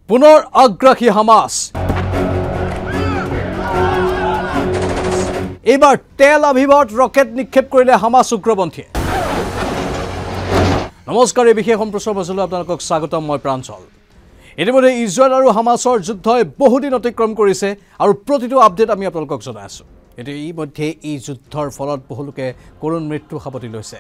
পুনৰ আগ্ৰাসী হামাস এইবাৰ তেল আভিভত ৰকেট নিক্ষেপ কৰিলে হামাস উগ্ৰপন্থীয়ে নমস্কাৰ এই বিশেষ সম্প্ৰচাৰ বজলৈ আপোনালোকক স্বাগতম মই প্ৰাঞ্জল ইতিমধ্যে ইজৰাইল আৰু হামাসৰ যুদ্ধই বহুদিন অতিক্ৰম কৰিছে আৰু প্ৰতিটো আপডেট আমি আপোনালোকক জনাই আছো এতে ইতিমধ্যে এই যুদ্ধৰ ফলত বহুলোকে করুণ মৃত্যু সাবটি লৈছে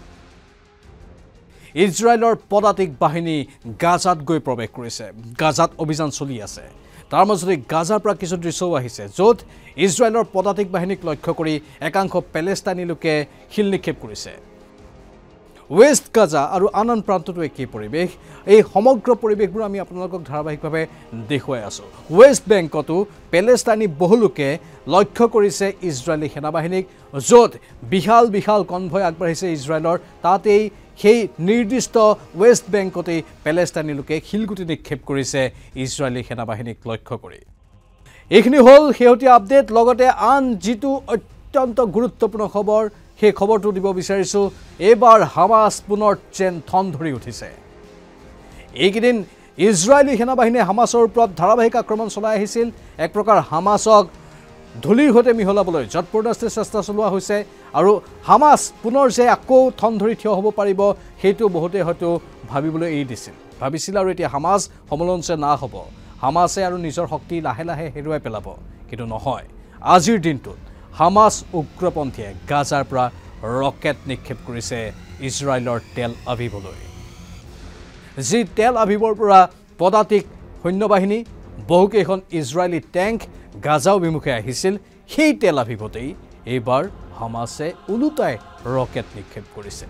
ইজৰাইলৰ পদাতিক বাহিনী গাজাত গৈ প্ৰৱেশ কৰিছে গাজাত অভিযান চলি আছে তাৰ মাজতে গাজাৰ পৰা কিছু দৃশ্যও আহিছে য'ত ইজৰাইলৰ পদাতিক বাহিনীক লক্ষ্য কৰি একাংশ পেলেষ্টাইনী লোকে শিল নিক্ষেপ কৰিছে ওয়েস্ট গাজা আৰু আনন প্ৰান্তটো একেই পৰিৱেশ এই সমগ্ৰ পৰিৱেশবোৰ আমি আপোনালোকক ধাৰাবাহিকভাৱে দেখুৱাই আছো ওয়েস্ট বেংকতো পেলেষ্টাইনী বহুলোকে লক্ষ্য কৰিছে ইজৰাইলী সেনাবাহিনীক য'ত বিশাল বিশাল কনভয় আগবাঢ়িছে ইজৰাইলৰ তাতেই সেই নিৰ্দিষ্ট ওয়েস্ট বেংকতে পেলেষ্টাইনী লোকে শিলগুটি নিক্ষেপ কৰিছে ইজৰাইলী সেনাবাহিনীক লক্ষ্য কৰি এইখিনি হল শেহতীয়া আপডেট লগতে আন যিটো অত্যন্ত গুৰুত্বপূৰ্ণ খবৰ সেই খবৰটো দিব বিচাৰিছো এবাৰ হামাস পুনৰ চেন থন ধৰি উঠিছে এইকেইদিন ইজৰাইলী সেনাবাহিনীয়ে হামাসৰ ওপৰত ধাৰাবাহিক আক্ৰমণ চলাই আহিছিল এক প্ৰকাৰ হামাসক ধুলিৰ সৈতে মিহলাবলৈ যৎপৰোনাস্তি চেষ্টা চলোৱা হৈছে আৰু হামাস পুনৰ যে আকৌ থন ধৰি থিয় হ'ব পাৰিব সেইটো বহুতে হয়তো ভাবিবলৈ এৰি দিছিল ভাবিছিল আৰু এতিয়া হামাস সমলঞ্চে না হ'ব হামাসে আৰু নিজৰ শক্তি লাহে লাহে হেৰুৱাই পেলাব কিন্তু নহয় আজিৰ দিনটোত হামাস উগ্ৰপন্থীয়ে গাজাৰ পৰা ৰকেট নিক্ষেপ কৰিছে ইজৰাইলৰ তেল আভিভলৈ যি তেল আভিভৰ পৰা পদাতিক সৈন্যবাহিনী বহুকেইখন ইজৰাইলী টেংক গাজা অভিমুখে আহিছিল সেই তেল আভিভতেই এইবাৰ হামাসে উলুটাই ৰকেট নিক্ষেপ কৰিছে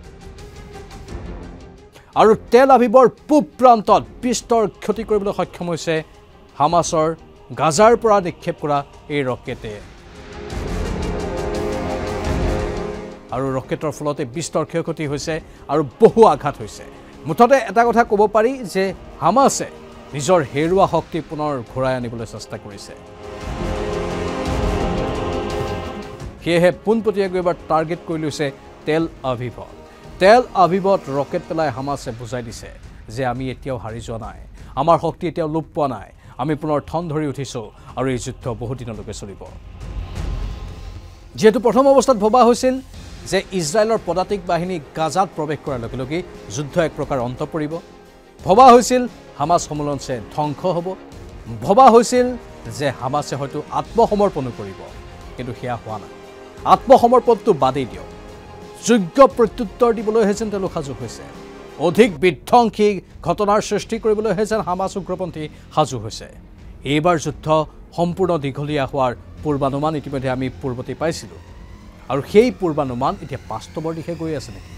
আৰু তেল আভিভৰ পূব প্ৰান্তত বিস্তৰ ক্ষতি কৰিবলৈ সক্ষম হৈছে হামাসৰ গাজাৰ পৰা নিক্ষেপ কৰা এই ৰকেটে আৰু ৰকেটৰ ফলতে বিস্তৰ ক্ষয়ক্ষতি হৈছে আৰু বহু আঘাত হৈছে মুঠতে এটা কথা ক'ব পাৰি যে হামাসে নিজৰ হেৰুৱা শক্তি পুনৰ ঘূৰাই আনিবলৈ চেষ্টা কৰিছে সেয়েহে পোনপটীয়াকৈ এবাৰ টাৰ্গেট কৰি লৈছে তেল আভিভত ৰকেট পেলাই হামাসে বুজাই দিছে যে আমি এতিয়াও হাৰি যোৱা নাই আমাৰ শক্তি এতিয়াও লোপ পোৱা নাই আমি পুনৰ থন ধৰি উঠিছো আৰু এই যুদ্ধ বহু দিনলৈকে চলিব যেহেতু প্ৰথম অৱস্থাত ভবা হৈছিল যে ইজৰাইলৰ পদাতিক বাহিনী গাজাত প্ৰৱেশ কৰাৰ লগে লগে যুদ্ধ এক প্ৰকাৰ অন্ত পৰিব ভবা হৈছিল হামাস সমলঞ্চে ধ্বংস হ'ব ভবা হৈছিল যে হামাসে হয়তো আত্মসমৰ্পণ কৰিব কিন্তু সেয়া হোৱা নাই আত্মসমৰ্পণটো বাদেই দিয়ক যোগ্য প্ৰত্যুত্তৰ দিবলৈহে যেন তেওঁলোক সাজু হৈছে অধিক বিধ্বংসী ঘটনাৰ সৃষ্টি কৰিবলৈহে যেন হামাস উগ্ৰপন্থী সাজু হৈছে এইবাৰ যুদ্ধ সম্পূৰ্ণ দীঘলীয়া হোৱাৰ পূৰ্বানুমান ইতিমধ্যে আমি পূৰ্বতে পাইছিলোঁ আৰু সেই পূৰ্বানুমান এতিয়া বাস্তৱৰ দিশে গৈ আছে নেকি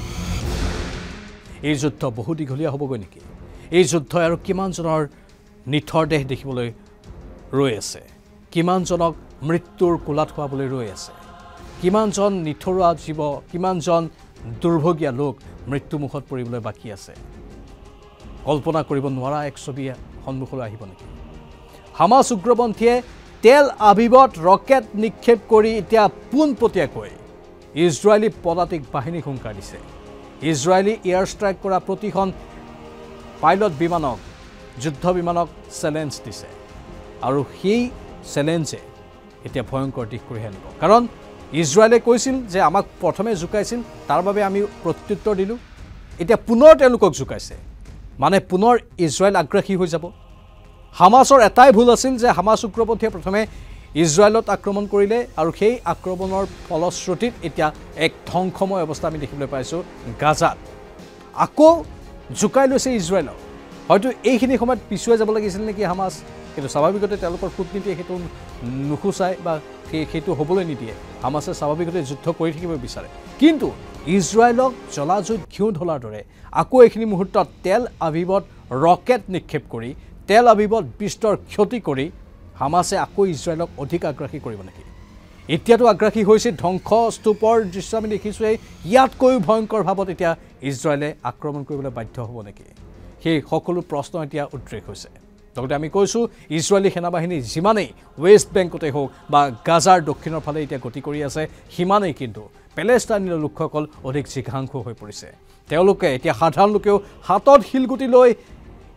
এই যুদ্ধ বহু দীঘলীয়া হ'বগৈ নেকি এই যুদ্ধই আৰু কিমানজনৰ নিথৰ দেহ দেখিবলৈ ৰৈ আছে কিমানজনক মৃত্যুৰ কোলাত খোৱাবলৈ ৰৈ আছে কিমানজন নিথৰুৱা জীৱ কিমানজন দুৰ্ভগীয়া লোক মৃত্যুমুখত পৰিবলৈ বাকী আছে কল্পনা কৰিব নোৱাৰা এক ছবি সন্মুখলৈ আহিব নেকি হামাস উগ্ৰপন্থীয়ে তেল আভিভত ৰকেট নিক্ষেপ কৰি এতিয়া পোনপটীয়াকৈ ইজৰাইলী পদাতিক বাহিনীক হুংকাৰ দিছে ইজৰাইলী এয়াৰ ষ্ট্ৰাইক কৰা প্ৰতিখন পাইলট বিমানক যুদ্ধ বিমানক চেলেঞ্জ দিছে আৰু সেই চেলেঞ্জে এতিয়া ভয়ংকৰ দিশ কৰি আনিব কাৰণ ইজৰাইলে কৈছিল যে আমাক প্ৰথমে জুকাইছিল তাৰ বাবে আমি প্ৰত্যুত্তৰ দিলোঁ এতিয়া পুনৰ তেওঁলোকক জুকাইছে মানে পুনৰ ইজৰাইল আগ্ৰাসী হৈ যাব হামাসৰ এটাই ভুল আছিল যে হামাস উগ্ৰপন্থীয়ে প্ৰথমে ইজৰাইলত আক্ৰমণ কৰিলে আৰু সেই আক্ৰমণৰ ফলশ্ৰুতিত এতিয়া এক ধ্বংসময় অৱস্থা আমি দেখিবলৈ পাইছোঁ গাজাত আকৌ জুকাই লৈছে ইজৰাইলক হয়তো এইখিনি সময়ত পিছুৱাই যাব লাগিছিল নেকি হামাস কিন্তু স্বাভাৱিকতে তেওঁলোকৰ কূটনীতিয়ে সেইটো নুখুচায় বা সেইটো হ'বলৈ নিদিয়ে হামাসে স্বাভাৱিকতে যুদ্ধ কৰি থাকিব বিচাৰে কিন্তু ইজৰাইলক জলাজুইত ঘিউ ঢলাৰ দৰে আকৌ এইখিনি মুহূৰ্তত তেল আভিভত ৰকেট নিক্ষেপ কৰি তেল আভিভত বিস্তৰ ক্ষতি কৰি হামাসে আকৌ ইজৰাইলক অধিক আগ্ৰাসী কৰিব নেকি এতিয়াতো আগ্ৰাসী হৈছে ধ্বংসস্তূপৰ দৃশ্য আমি দেখিছোঁৱেই ইয়াতকৈও ভয়ংকৰ ভাৱত এতিয়া ইজৰাইলে আক্ৰমণ কৰিবলৈ বাধ্য হ'ব নেকি সেই সকলো প্ৰশ্ন এতিয়া উদ্ৰেক হৈছে লগতে আমি কৈছোঁ ইজৰাইলী সেনাবাহিনী যিমানেই ওয়েস্ট বেংকতে হওক বা গাজাৰ দক্ষিণৰ ফালে এতিয়া গতি কৰি আছে সিমানেই কিন্তু পেলেষ্টাইনৰ লোকসকল অধিক জিঘাংসু হৈ পৰিছে তেওঁলোকে এতিয়া সাধাৰণ লোকেও হাতত শিলগুটি লৈ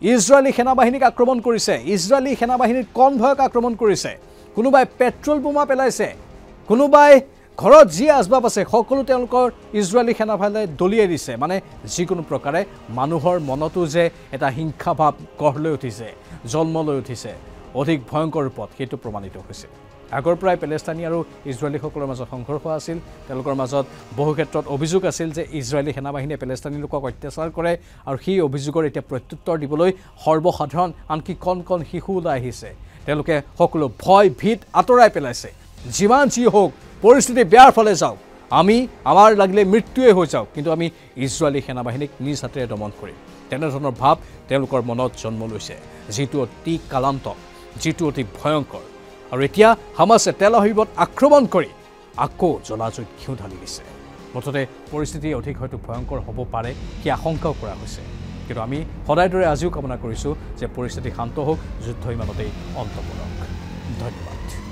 ইজৰাইলী সেনাবাহিনীক আক্ৰমণ কৰিছে, ইজৰাইলী সেনাবাহিনীৰ কনভয়ক আক্ৰমণ কৰিছে, কোনোবাই পেট্ৰল বোমা পেলাইছে, কোনোবাই ঘৰত যি আচবাব আছে সকলো তেওঁলোকৰ ইজৰাইলী সেনাবাহিনীয়ে দলিয়াই দিছে। মানে যিকোনো প্ৰকাৰে মানুহৰ মনতো যে এটা হিংসা ভাৱ গঢ় লৈ উঠিছে, জন্ম লৈ উঠিছে অধিক ভয়ংকৰ ৰূপত, সেইটো প্ৰমাণিত হৈছে। আগৰ পৰাই পেলেষ্টাইনী আৰু ইজৰাইলীসকলৰ মাজত সংঘৰ্ষ আছিল। তেওঁলোকৰ মাজত বহু ক্ষেত্ৰত অভিযোগ আছিল যে ইজৰাইলী সেনাবাহিনীয়ে পেলেষ্টাইনী লোকক অত্যাচাৰ কৰে, আৰু সেই অভিযোগৰ এতিয়া প্ৰত্যুত্তৰ দিবলৈ সৰ্বসাধাৰণ আনকি কণ কণ শিশু ওলাই আহিছে। তেওঁলোকে সকলো ভয় ভীত আঁতৰাই পেলাইছে। যিমান যি হওক, পৰিস্থিতি বেয়াৰ ফালে যাওক, আমাৰ লাগিলে মৃত্যুৱে হৈ যাওক, কিন্তু আমি ইজৰাইলী সেনাবাহিনীক নিজ হাতেৰে দমন কৰিম, তেনেধৰণৰ ভাৱ তেওঁলোকৰ মনত জন্ম লৈছে, যিটো অতি কালান্তক, যিটো অতি ভয়ংকৰ। আৰু এতিয়া হামাছে তেল আভিভত আক্ৰমণ কৰি আকৌ জলাজুইত ঘিউ ঢালি দিছে। মুঠতে পৰিস্থিতি অধিক হয়তো ভয়ংকৰ হ'ব পাৰে, সেই আশংকাও কৰা হৈছে। কিন্তু আমি সদায় দৰে আজিও কামনা কৰিছোঁ যে পৰিস্থিতি শান্ত হওক, যুদ্ধ ইমানতেই অন্ত পৰক। ধন্যবাদ।